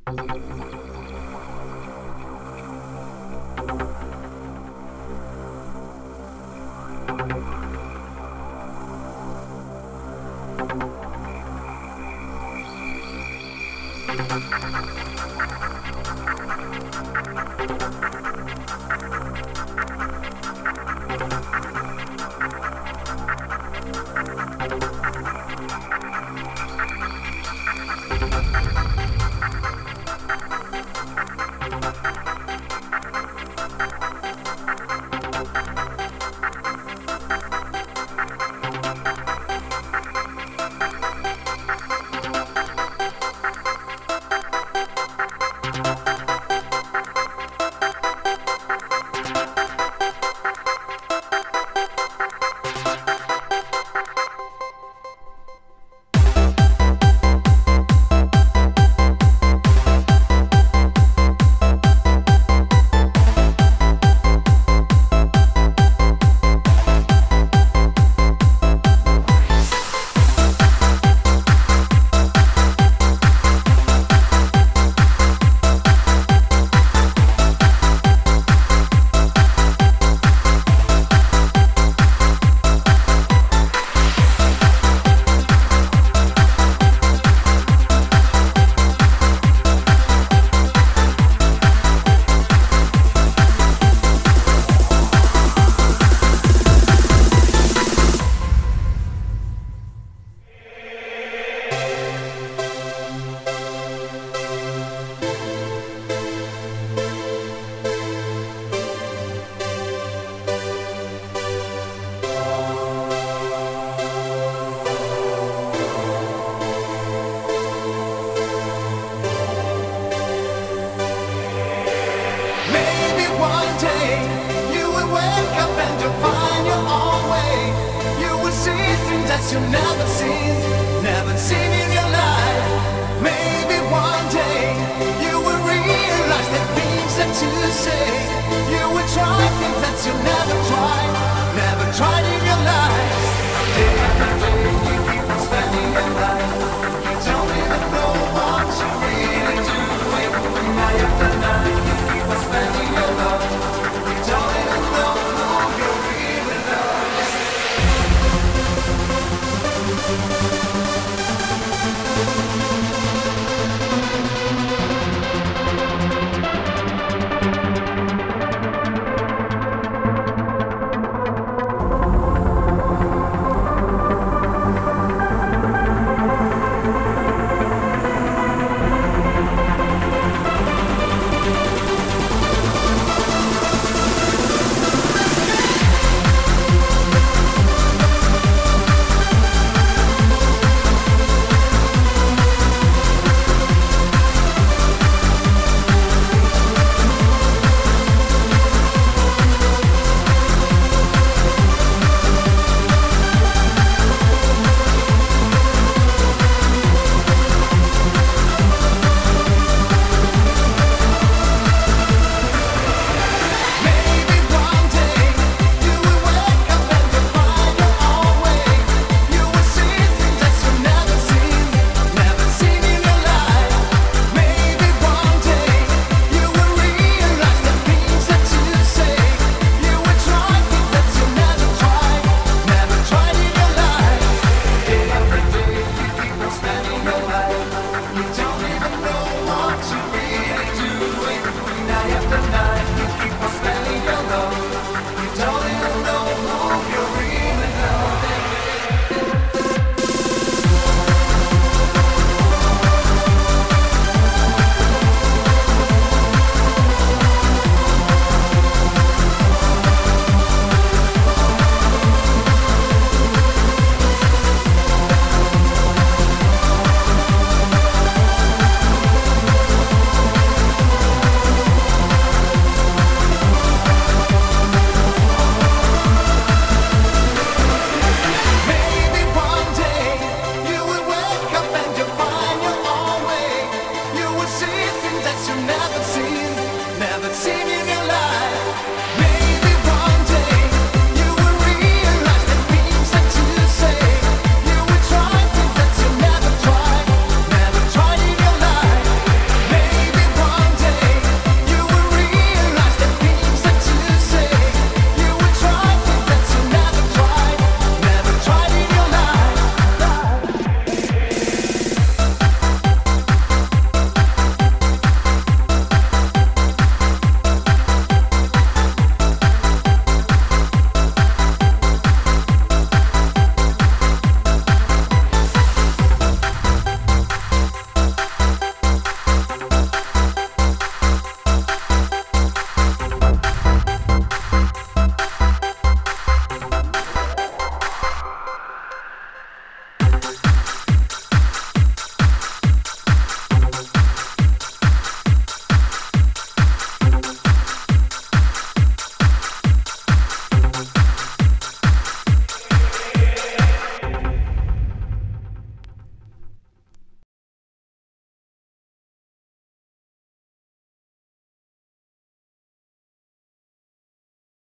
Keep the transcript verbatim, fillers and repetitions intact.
You've never seen, never seen in your life. Maybe one day you will realize the things that you say. You will try things that you never tried, never tried in your life. Day after day you keep on spending your life. You don't even know what you're really doing. Night after night you keep on spending your life. You don't even know who you really love. Never seen, never seen you.